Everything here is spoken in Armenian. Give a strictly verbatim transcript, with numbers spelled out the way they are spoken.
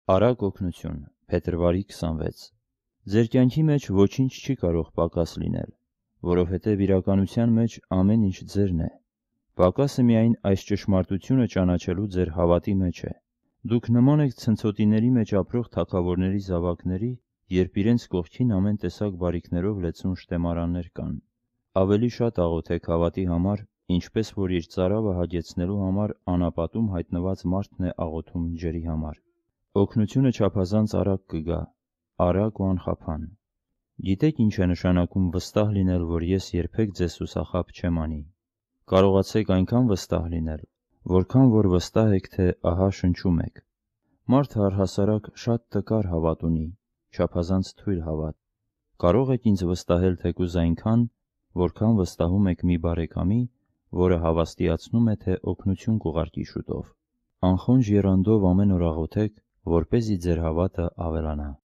Արագ օգնություն, փետրվարի քսանվեց։ Ձեր կյանքի մեջ ոչինչ չի կարող պակաս լինել, որովհետև իրականության մեջ ամեն ինչ ձերն է։ Պակասը միայն այս ճշմարտությունը ճանաչելու ձեր հավատի մեջ է։ Դուք նման եք ցնցոտիների մեջ ապրող թագավորների զավակների, երբ իրենց կողքին ամեն տեսակ բարիքներով լեցուն շտեմարաններ կան։ Ավելի շատ աղոթեք հավատի համար, ինչպես որ իր ծարավը հագեցնելու համար անապատում հայտնված մարդն է աղոթում ջրի համար։ Օգնությունը չափազանց արագ կգա, արագ ու անխափան։ Գիտեք ինչ է նշանակում վստահ լինել, որ ես երբեք ձեզ հուսախաբ չեմ անի։ Կարողացեք այնքան վստահ լինել, որքան որ վստահ եք, թե ահա շնչում եք։ Մարդը առհասարակ շատ տկար հավատ ունի, չափազանց թույլ հավատ։ Կարող եք ինձ վստահել թեկուզ այնքան, որքան վստահում եք մի բարեկամի, որը հավաստիացնում է, թե օգնություն կուղարկի շուտով։ Անխոնջ եռանդով ամեն օր աղոթեք, որպեսզի ձեր հավատը ավելանա։